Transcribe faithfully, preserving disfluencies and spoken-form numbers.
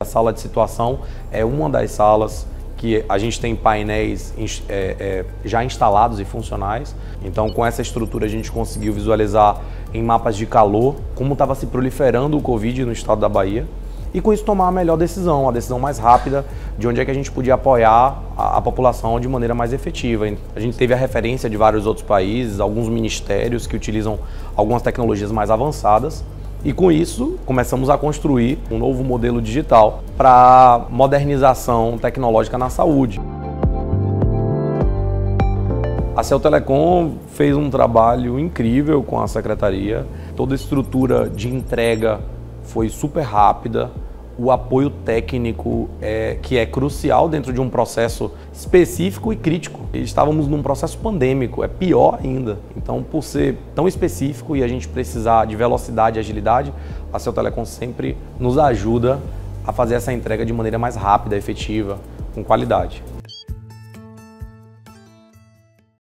A sala de situação é uma das salas que a gente tem painéis é, é, já instalados e funcionais. Então, com essa estrutura, a gente conseguiu visualizar em mapas de calor como estava se proliferando o Covid no estado da Bahia e, com isso, tomar a melhor decisão, a decisão mais rápida de onde é que a gente podia apoiar a, a população de maneira mais efetiva. A gente teve a referência de vários outros países, alguns ministérios que utilizam algumas tecnologias mais avançadas. E com isso, começamos a construir um novo modelo digital para modernização tecnológica na saúde. A Cell Telecom fez um trabalho incrível com a secretaria. Toda a estrutura de entrega foi super rápida. O apoio técnico, é, que é crucial dentro de um processo específico e crítico. Estávamos num processo pandêmico, é pior ainda. Então, por ser tão específico e a gente precisar de velocidade e agilidade, a Cell Telecom sempre nos ajuda a fazer essa entrega de maneira mais rápida, efetiva, com qualidade.